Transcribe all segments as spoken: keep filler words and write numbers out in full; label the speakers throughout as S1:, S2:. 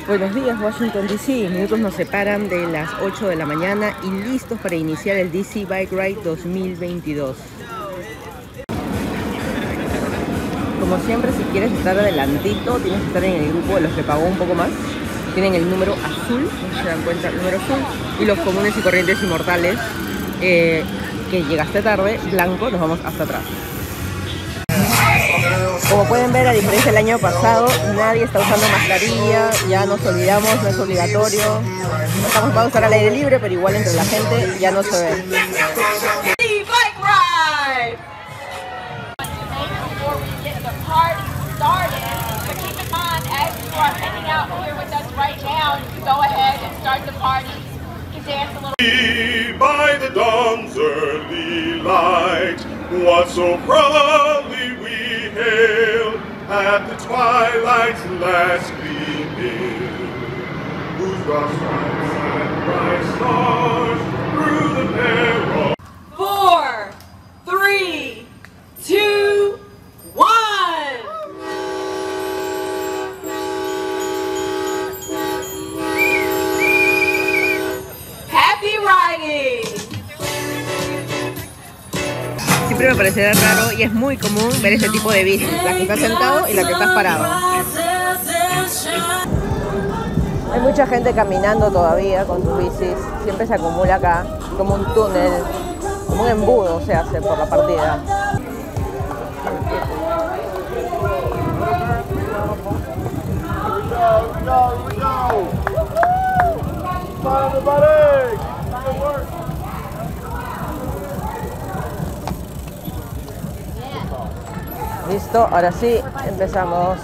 S1: Buenos días, Washington D C. Minutos nos separan de las ocho de la mañana y listos para iniciar el D C Bike Ride dos mil veintidós. Como siempre, si quieres estar adelantito, tienes que estar en el grupo de los que pagó un poco más. Tienen el número azul, no se dan cuenta, el número azul. Y los comunes y corrientes y mortales, eh, que llegaste tarde, blanco, nos vamos hasta atrás. Como pueden ver, a diferencia del año pasado, nadie está usando mascarilla, ya nos olvidamos, no es obligatorio. No estamos para usar al aire libre, pero igual entre la gente ya no se ve.
S2: By the dawn's early light, what so proudly we hailed at the twilight's last gleaming, whose broad stripes and bright stars through the peril.
S3: Four, three, two, one. Happy riding.
S1: Siempre me parecerá raro y es muy común ver este tipo de bicis, la que estás sentado y la que estás parado. Hay mucha gente caminando todavía con sus bicis, siempre se acumula acá, como un túnel, como un embudo se hace por la partida. Listo, ahora sí, empezamos.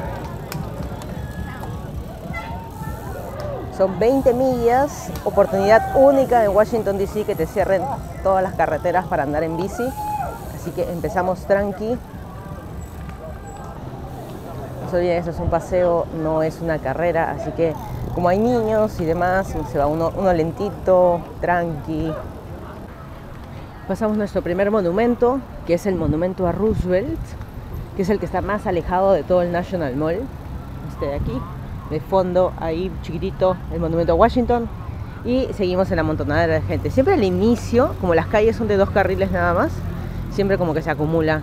S1: Son veinte millas, oportunidad única en Washington D C que te cierren todas las carreteras para andar en bici. Así que empezamos tranqui. No se olviden, esto es un paseo, no es una carrera, así que como hay niños y demás, se va uno, uno lentito, tranqui. Pasamos nuestro primer monumento, que es el monumento a Roosevelt, que es el que está más alejado de todo el National Mall. Este de aquí, de fondo, ahí chiquitito, el monumento a Washington. Y seguimos en la montonadera de gente. Siempre al inicio, como las calles son de dos carriles nada más, siempre como que se acumula.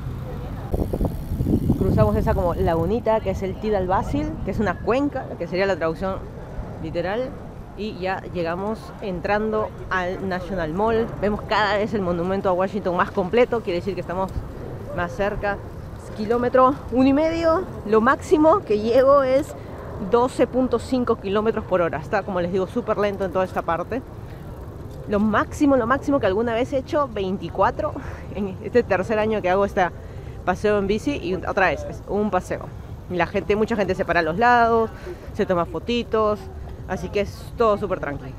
S1: Cruzamos esa como lagunita, que es el Tidal Basin, que es una cuenca, que sería la traducción literal. Y ya llegamos entrando al National Mall. Vemos cada vez el monumento a Washington más completo, quiere decir que estamos más cerca. Kilómetro uno y medio, lo máximo que llego es doce punto cinco kilómetros por hora. Está, como les digo, súper lento en toda esta parte. Lo máximo, lo máximo que alguna vez he hecho, veinticuatro, en este tercer año que hago este paseo en bici. Y otra vez, es un paseo. Y la gente, mucha gente se para a los lados, se toma fotitos, así que es todo súper tranquilo.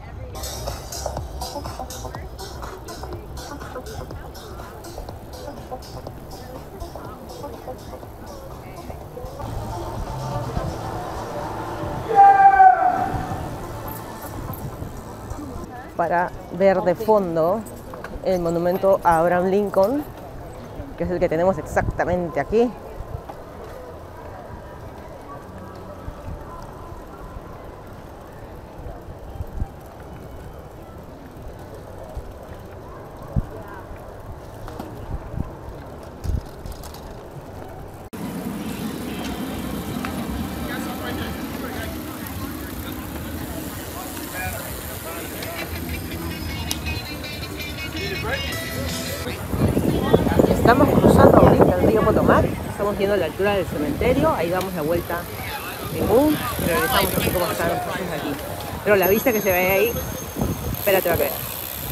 S1: Para ver de fondo el monumento a Abraham Lincoln, que es el que tenemos exactamente aquí. Estamos cruzando ahorita el río Potomac, estamos viendo la altura del cementerio, ahí damos la vuelta en U, regresamos así como están las cosas aquí. Pero la vista que se ve ahí, espérate, va a creer.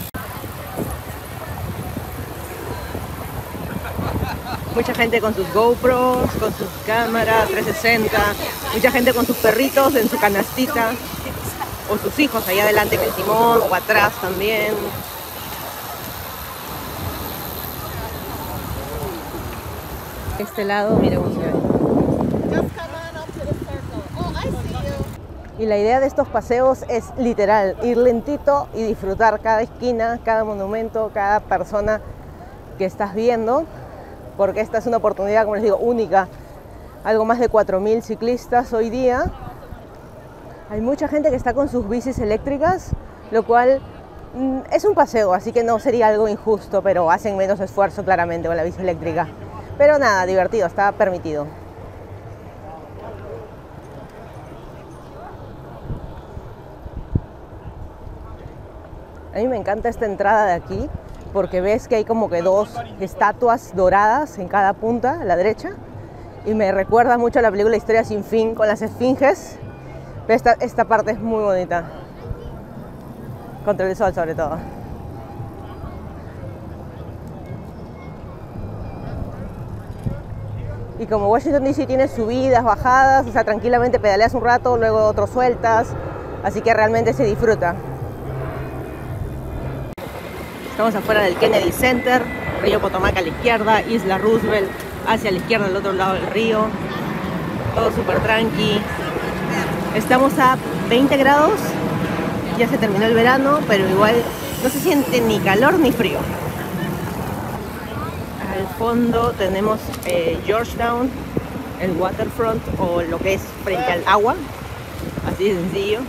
S1: Mucha gente con sus GoPros, con sus cámaras trescientos sesenta, mucha gente con sus perritos en su canastita, o sus hijos allá adelante en el timón, o atrás también. Este lado, mira cómo se ve. Y la idea de estos paseos es literal, ir lentito y disfrutar cada esquina, cada monumento, cada persona que estás viendo, porque esta es una oportunidad, como les digo, única. Algo más de cuatro mil ciclistas hoy día Hay mucha gente que está con sus bicis eléctricas, lo cual mm, es un paseo, así que no sería algo injusto, pero hacen menos esfuerzo claramente con la bici eléctrica. Pero nada, divertido, está permitido. A mí me encanta esta entrada de aquí porque ves que hay como que dos estatuas doradas en cada punta, a la derecha, y me recuerda mucho a la película Historia sin fin con las esfinges. Pero esta, esta parte es muy bonita, contra el sol sobre todo. Y como Washington D C tiene subidas, bajadas, o sea, tranquilamente pedaleas un rato, luego otro sueltas, así que realmente se disfruta. Estamos afuera del Kennedy Center, Río Potomac a la izquierda, Isla Roosevelt hacia la izquierda, al otro lado del río. Todo súper tranqui. Estamos a veinte grados, ya se terminó el verano, pero igual no se siente ni calor ni frío. Al fondo tenemos eh, Georgetown, el waterfront, o lo que es frente al agua, así de sencillo.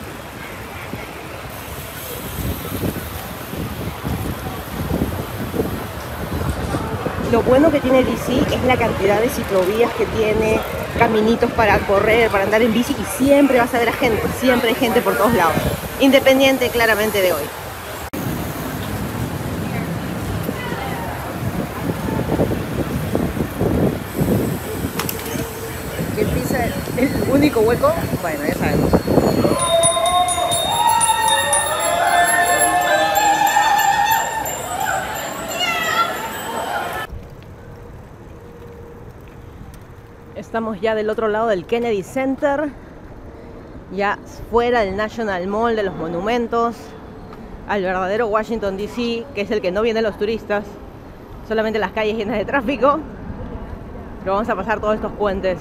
S1: Lo bueno que tiene D C es la cantidad de ciclovías que tiene, caminitos para correr, para andar en bici, y siempre vas a ver a gente, siempre hay gente por todos lados, independiente claramente de hoy. ¿Quién pisa el único hueco? Bueno, ya sabemos. Estamos ya del otro lado del Kennedy Center, ya fuera del National Mall, de los monumentos, al verdadero Washington D C, que es el que no vienen los turistas, solamente las calles llenas de tráfico. Pero vamos a pasar todos estos puentes.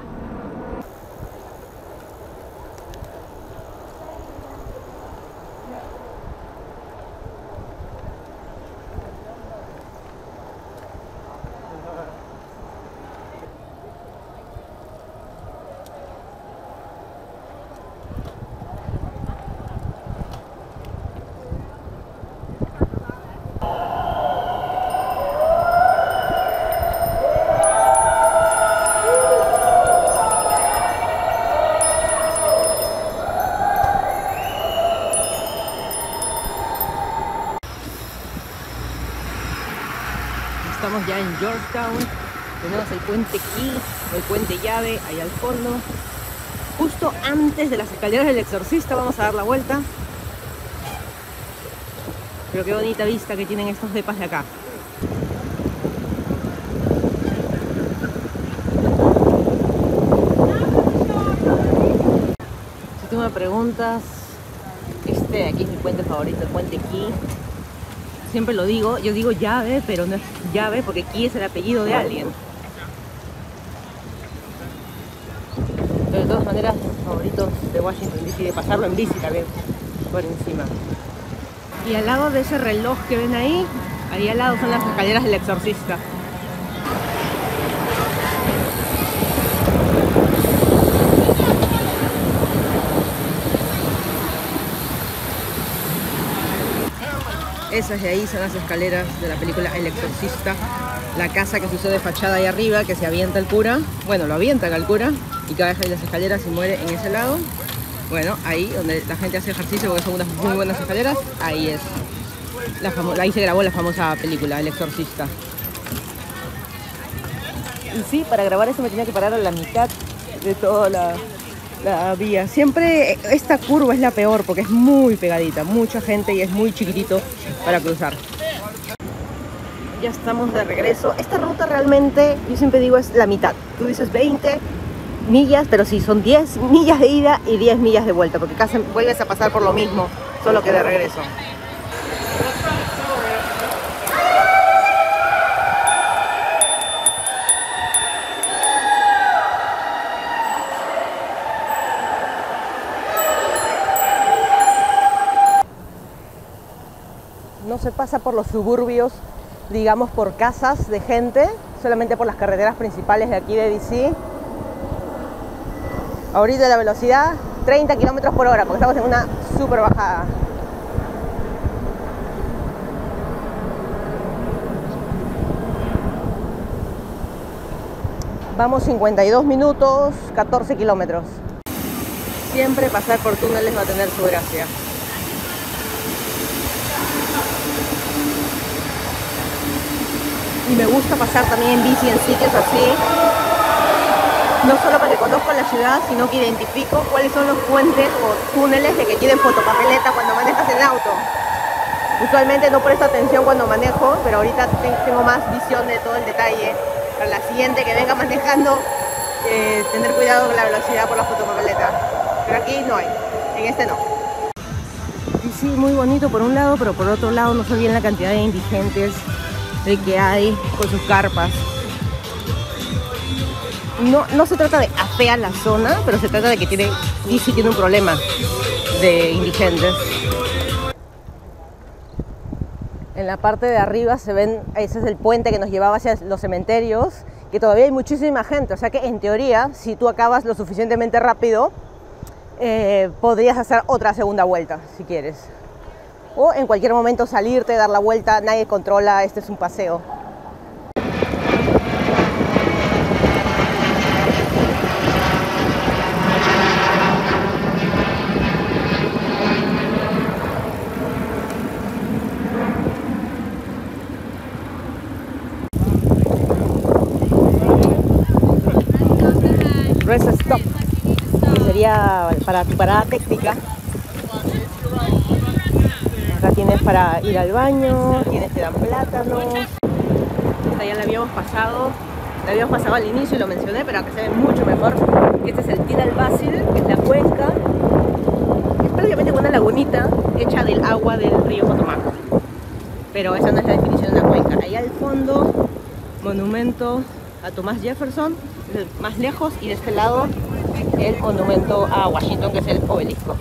S1: Estamos ya en Georgetown, tenemos el puente Key, o el puente Llave, ahí al fondo. Justo antes de las escaleras del Exorcista vamos a dar la vuelta. Pero qué bonita vista que tienen estos depas de acá. Si tú me preguntas, este de aquí es mi puente favorito, el puente Key. Siempre lo digo, yo digo Llave, pero no es Llave porque Key es el apellido de alguien. Pero de todas maneras, mis favoritos de Washington D C, de pasarlo en bici también, por encima. Y al lado de ese reloj que ven ahí, ahí al lado son las escaleras del Exorcista. Esas de ahí son las escaleras de la película El Exorcista. La casa que se usó de fachada ahí arriba, que se avienta el cura. Bueno, lo avientan al cura y cae ahí las escaleras y muere en ese lado. Bueno, ahí donde la gente hace ejercicio porque son unas muy buenas escaleras, ahí es. La ahí se grabó la famosa película El Exorcista. Y sí, para grabar eso me tenía que parar a la mitad de toda la, la vía. Siempre esta curva es la peor porque es muy pegadita, mucha gente y es muy chiquitito para cruzar. Ya estamos de regreso. Esta ruta realmente, yo siempre digo, es la mitad. Tú dices veinte millas, pero sí, son diez millas de ida y diez millas de vuelta, porque casi vuelves a pasar por lo mismo, solo que de regreso. No se pasa por los suburbios, digamos por casas de gente, solamente por las carreteras principales de aquí de D C. Ahorita la velocidad treinta kilómetros por hora, porque estamos en una súper bajada. Vamos cincuenta y dos minutos, catorce kilómetros. Siempre pasar por túneles va a tener su gracia. Y me gusta pasar también en bici en sitios así, no solo porque conozco la ciudad, sino que identifico cuáles son los puentes o túneles de que tienen fotopapeleta cuando manejas en auto. Usualmente no presto atención cuando manejo, pero ahorita tengo más visión de todo el detalle. Para la siguiente que venga manejando, eh, tener cuidado con la velocidad por la fotopapeleta. Pero aquí no hay, en este no. Y sí, muy bonito por un lado, pero por otro lado no sé bien la cantidad de indigentes de que hay con sus carpas. No, no se trata de afear la zona, pero se trata de que tiene, y sí tiene un problema de indigentes. En la parte de arriba se ven, ese es el puente que nos llevaba hacia los cementerios, que todavía hay muchísima gente, o sea que en teoría, si tú acabas lo suficientemente rápido, eh, podrías hacer otra segunda vuelta, si quieres. O en cualquier momento salirte, dar la vuelta, nadie controla, este es un paseo. Rest stop, que sería para tu parada técnica. Acá tienes para ir al baño, tienes te dan plátanos. Esta ya la habíamos pasado, la habíamos pasado al inicio y lo mencioné, pero acá se ve mucho mejor. Este es el Tidal Basin, que es la cuenca. Es prácticamente una lagunita hecha del agua del río Potomac. Pero esa no es la definición de una cuenca. Allá al fondo, monumento a Thomas Jefferson, más lejos, y de este lado el monumento a Washington, que es el obelisco.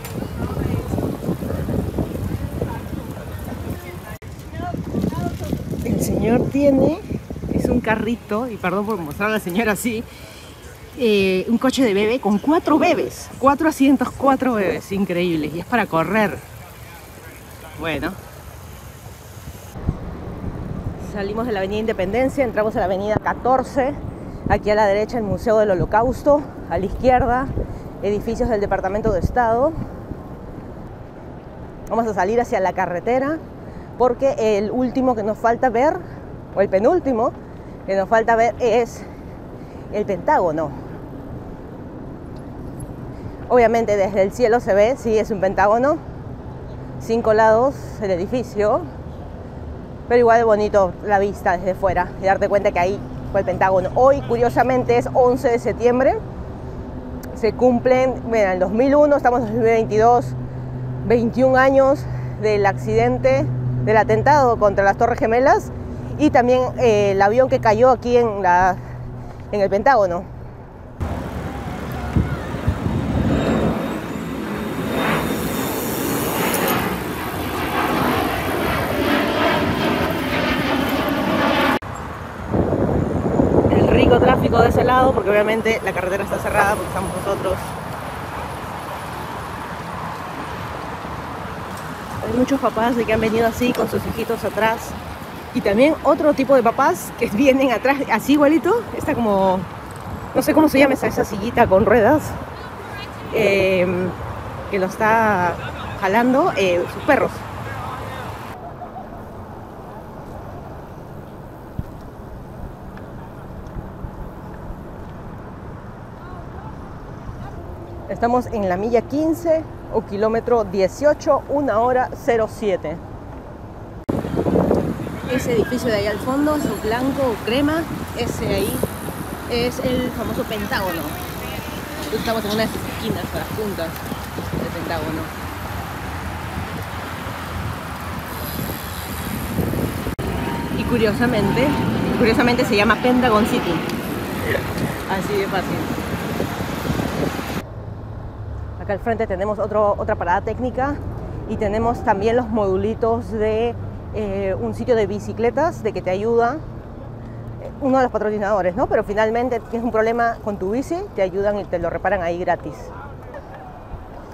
S1: El señor tiene, es un carrito, y perdón por mostrar a la señora así, eh, un coche de bebé con cuatro bebés, cuatro asientos, cuatro bebés, increíbles, y es para correr. Bueno. Salimos de la avenida Independencia, entramos a la avenida catorce, aquí a la derecha el Museo del Holocausto, a la izquierda edificios del Departamento de Estado. Vamos a salir hacia la carretera porque el último que nos falta ver, o el penúltimo que nos falta ver, es el Pentágono. Obviamente desde el cielo se ve, sí, es un pentágono, cinco lados el edificio, pero igual es bonito la vista desde fuera y darte cuenta que ahí fue el Pentágono. Hoy, curiosamente, es once de septiembre, se cumplen, bueno, en el dos mil uno, estamos en dos mil veintidós, veintiún años del accidente, del atentado contra las Torres Gemelas, y también eh, el avión que cayó aquí en, la, en el Pentágono. Tráfico de ese lado, porque obviamente la carretera está cerrada porque estamos nosotros. Hay muchos papás de que han venido así con sus hijitos atrás, y también otro tipo de papás que vienen atrás así igualito. Está como, no sé cómo se llama esa, esa sillita con ruedas, eh, que lo está jalando eh, sus perros. Estamos en la milla quince o kilómetro dieciocho, una hora cero siete. Ese edificio de ahí al fondo, es un blanco o crema, ese ahí es el famoso Pentágono. Estamos en una de sus esquinas, a las puntas del Pentágono. Y curiosamente, curiosamente se llama Pentagon City. Así de fácil. Acá al frente tenemos otro, otra parada técnica, y tenemos también los modulitos de eh, un sitio de bicicletas, de que te ayuda, uno de los patrocinadores, ¿no? Pero finalmente tienes un problema con tu bici, te ayudan y te lo reparan ahí gratis.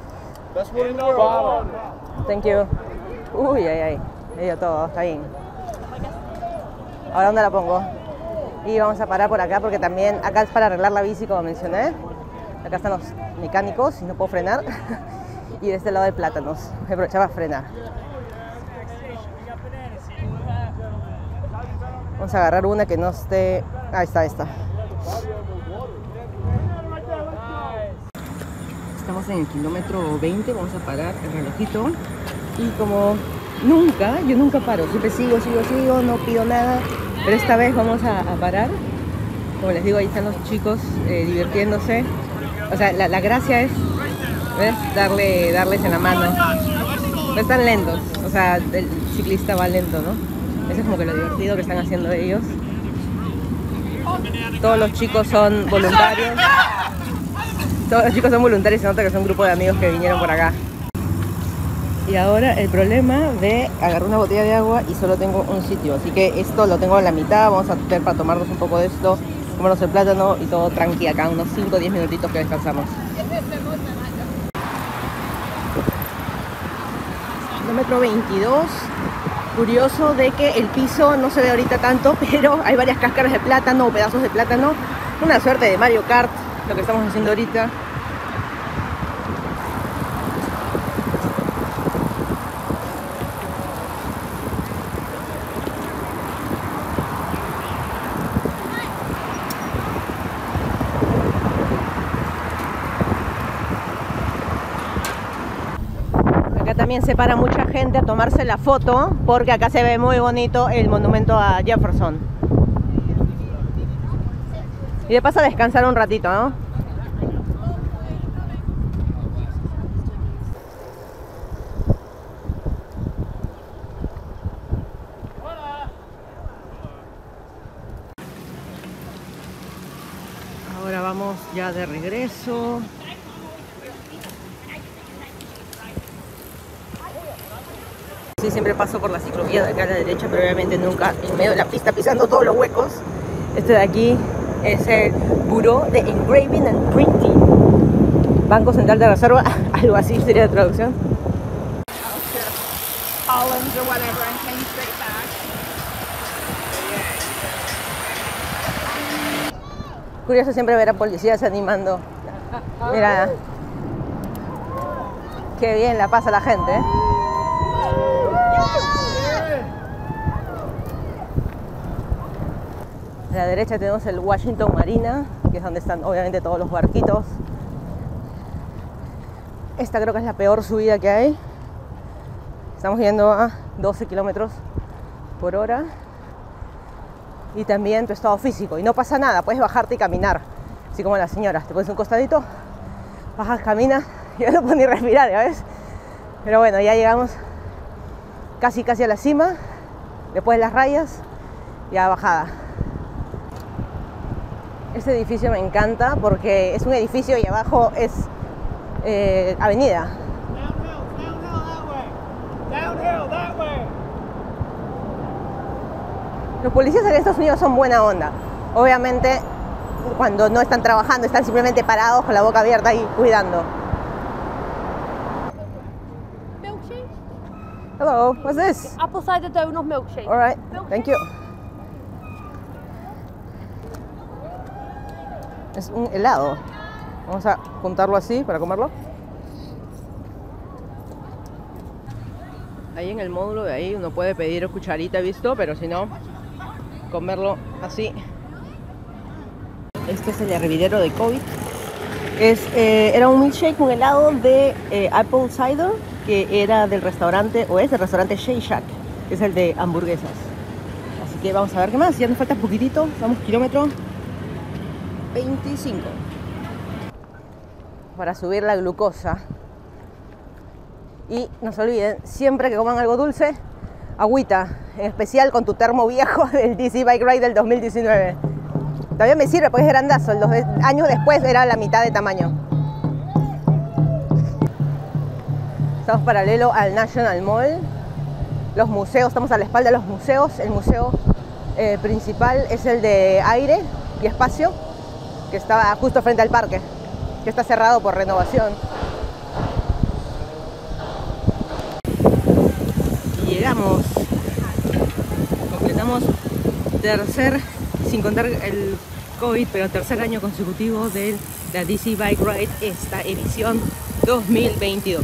S1: Thank you. Uy, ay, ay. Me dio todo, está bien. Ahora, ¿dónde la pongo? Y vamos a parar por acá porque también acá es para arreglar la bici, como mencioné. Acá están los mecánicos y no puedo frenar. Y de este lado hay plátanos. Me aprovechaba a frenar. Vamos a agarrar una que no esté... Ahí está, esta. Estamos en el kilómetro veinte, vamos a parar el relojito. Y como nunca, yo nunca paro, siempre sigo, sigo, sigo, no pido nada. Pero esta vez vamos a, a parar. Como les digo, ahí están los chicos eh, divirtiéndose. O sea, la, la gracia es, ¿ves? Darle, darles en la mano. No están lentos, o sea, el ciclista va lento, ¿no? Eso es como que lo divertido que están haciendo ellos. Todos los chicos son voluntarios. Todos los chicos son voluntarios y se nota que son un grupo de amigos que vinieron por acá. Y ahora el problema de agarrar una botella de agua y solo tengo un sitio. Así que esto lo tengo a la mitad, vamos a tener para tomarnos un poco de esto, comernos el plátano y todo tranqui acá, unos cinco o diez minutitos que descansamos. Kilómetro veintidós. Curioso de que el piso no se ve ahorita tanto, pero hay varias cáscaras de plátano o pedazos de plátano. Una suerte de Mario Kart, lo que estamos haciendo ahorita. También se para mucha gente a tomarse la foto porque acá se ve muy bonito el monumento a Jefferson. Y de paso a descansar un ratito, ¿no? Ahora vamos ya de regreso. Sí, siempre paso por la ciclovía de acá a la derecha, pero obviamente nunca en medio de la pista pisando todos los huecos. Este de aquí es el Bureau de Engraving and Printing. Banco Central de Reserva, algo así sería la traducción. Curioso siempre ver a policías animando. Mira, qué bien la pasa la gente, ¿eh? A la derecha tenemos el Washington Marina, que es donde están obviamente todos los barquitos. Esta creo que es la peor subida que hay. Estamos yendo a doce kilómetros por hora. Y también tu estado físico. Y no pasa nada, puedes bajarte y caminar. Así como las señoras, te pones un costadito, bajas, caminas, ya no puedo ni respirar, ¿ya ves? Pero bueno, ya llegamos casi casi a la cima. Después de las rayas, ya bajada. Este edificio me encanta porque es un edificio y abajo es eh, avenida. Los policías en Estados Unidos son buena onda. Obviamente, cuando no están trabajando, están simplemente parados con la boca abierta y cuidando.
S4: Milkshake?
S1: Hello, what's this?
S4: Apple cider donut milkshake.
S1: All right, thank you. Es un helado. Vamos a juntarlo así para comerlo. Ahí en el módulo de ahí uno puede pedir cucharita, visto, pero si no, comerlo así. Este es el hervidero de COVID. Es, eh, era un milkshake, un helado de eh, apple cider, que era del restaurante, o es del restaurante Shake Shack, que es el de hamburguesas. Así que vamos a ver qué más. Ya nos falta poquitito, vamos kilómetro veinticinco. Para subir la glucosa. Y no se olviden, siempre que coman algo dulce, agüita, en especial con tu termo viejo del D C Bike Ride del dos mil diecinueve. Todavía me sirve, pues es grandazo, los de, años después era la mitad de tamaño. Estamos paralelo al National Mall. Los museos, estamos a la espalda de los museos. El museo eh, principal es el de aire y espacio, que estaba justo frente al parque, que está cerrado por renovación. tercer, sin contar el COVID, pero tercer año consecutivo de la D C Bike Ride, esta edición dos mil veintidós.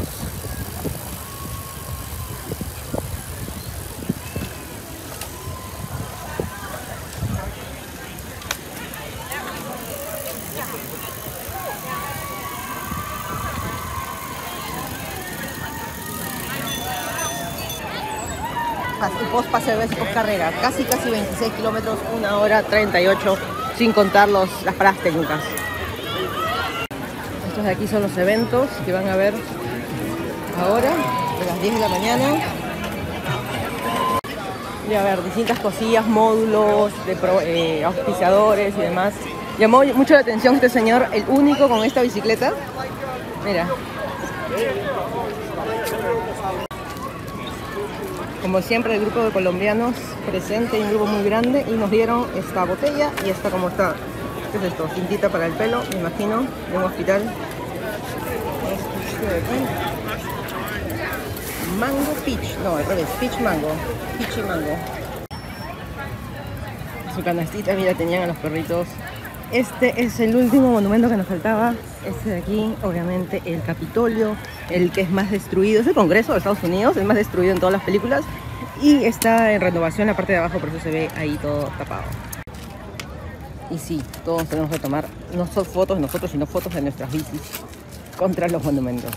S1: Post pase de post carrera, casi casi veintiséis kilómetros, una hora treinta y ocho, sin contar los, las paradas técnicas. Estos de aquí son los eventos que van a ver ahora, a las diez de la mañana. Y a ver, distintas cosillas, módulos de pro, eh, auspiciadores y demás. Llamó mucho la atención este señor, el único con esta bicicleta. Mira. Como siempre, el grupo de colombianos presente, un grupo muy grande, y nos dieron esta botella y esta como está. ¿Qué es esto? Tintita para el pelo, me imagino, de un hospital. Mango peach, no, al revés, peach mango, peach y mango. Su canastita, mira, tenían a los perritos. Este es el último monumento que nos faltaba. Este de aquí, obviamente, el Capitolio, el que es más destruido. Es el Congreso de Estados Unidos, el más destruido en todas las películas. Y está en renovación la parte de abajo, por eso se ve ahí todo tapado. Y sí, todos tenemos que tomar no solo fotos de nosotros, sino fotos de nuestras bicis contra los monumentos.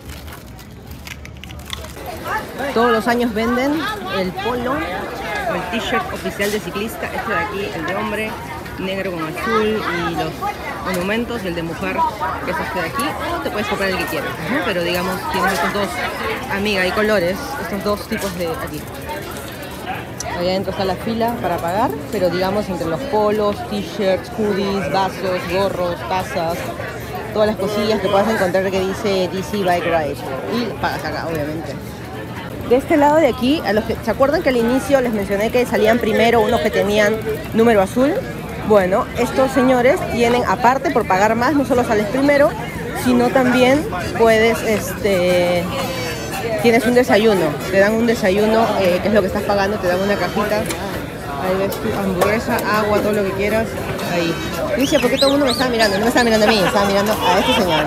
S1: Todos los años venden el polo o el t-shirt oficial de ciclista. Este de aquí, el de hombre, negro con azul, y los monumentos, el de mujer, que es este de aquí. O te puedes comprar el que quieras, ¿no? Pero digamos, tienes estos dos, amiga, hay colores, estos dos tipos de aquí. Allá adentro está la fila para pagar, pero digamos entre los polos, t-shirts, hoodies, vasos, gorros, tazas, todas las cosillas que puedas encontrar que dice D C Bike Ride. Y pagas acá, obviamente. De este lado de aquí, a los que ¿se acuerdan que al inicio les mencioné que salían primero unos que tenían número azul? Bueno, estos señores tienen, aparte por pagar más, no solo sales primero, sino también puedes, este, tienes un desayuno, te dan un desayuno, eh, que es lo que estás pagando, te dan una cajita, ahí ves tu hamburguesa, agua, todo lo que quieras, ahí. Dice, ¿por qué todo el mundo me estaba mirando? No me estaba mirando a mí, estaba mirando a este señor.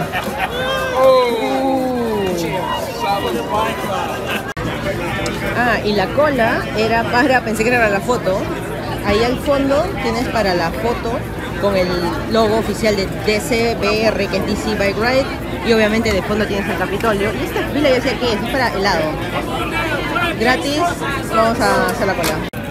S1: Ah, y la cola era para, pensé que era para la foto. Ahí al fondo tienes para la foto con el logo oficial de D C B R, que es D C Bike Ride, y obviamente de fondo tienes el Capitolio. Y esta fila yo decía que es, es para helado. Gratis, vamos a hacer la cola.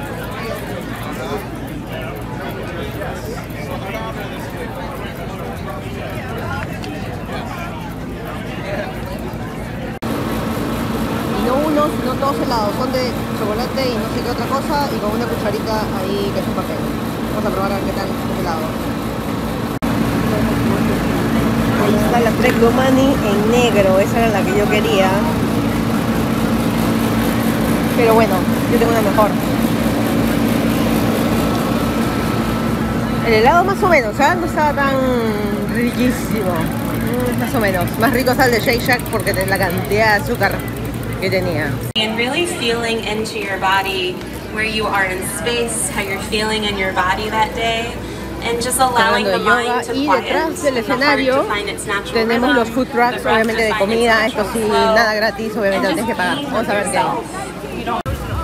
S1: No todos helados, son de chocolate y no sé qué otra cosa, y con una cucharita ahí que es un papel. Vamos a probar a ver qué tal es helado. Ahí está la Trek Money en negro, esa era la que yo quería. Pero bueno, yo tengo una mejor. El helado más o menos, ¿sabes? No estaba tan riquísimo. Más o menos. Más rico está el de Shake Shack porque de la cantidad de azúcar que tenía.
S5: And really feeling into your body, where you are in space, how you're feeling in your body that day, and just allowing the mind to
S1: y
S5: quiet,
S1: detrás del
S5: the heart
S1: escenario
S5: to find its natural
S1: tenemos
S5: rhythm,
S1: los food trucks,
S5: the breath
S1: obviamente de
S5: to find its
S1: comida. Esto
S5: natural
S1: sí,
S5: flow,
S1: nada gratis, obviamente lo
S5: and
S1: tienes que
S5: just
S1: pagar.
S5: be
S1: Vamos a ver qué hay.
S5: yourself.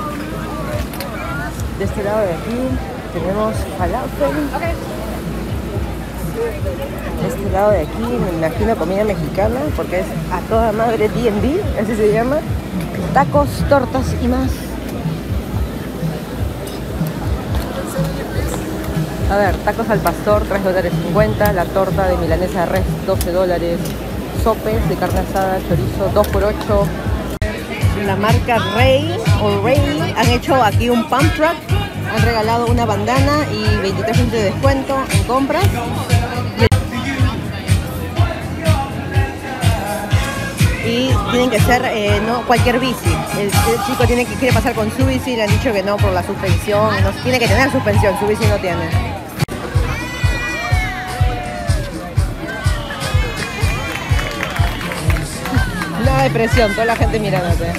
S1: De este lado de aquí tenemos falafel. De este lado de aquí me imagino comida mexicana, porque es a toda madre D and D, así se llama. Tacos, tortas y más. A ver, tacos al pastor, tres dólares cincuenta. La torta de milanesa de res, doce dólares. Sopes de carne asada, chorizo, dos por ocho. La marca Rey o Rey han hecho aquí un pump truck. Han regalado una bandana y veintitrés por ciento de descuento en compras. Y tienen que ser, eh, no cualquier bici. El, el chico tiene que quiere pasar con su bici, le han dicho que no por la suspensión. No, tiene que tener suspensión, su bici no tiene. Nada de presión, toda la gente mirándote.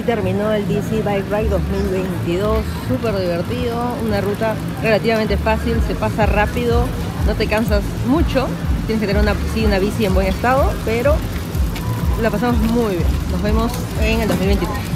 S1: terminó el D C Bike Ride dos mil veintidós, súper divertido, una ruta relativamente fácil, se pasa rápido, no te cansas mucho, tienes que tener una, sí, una bici en buen estado, pero la pasamos muy bien. Nos vemos en el dos mil veintitrés.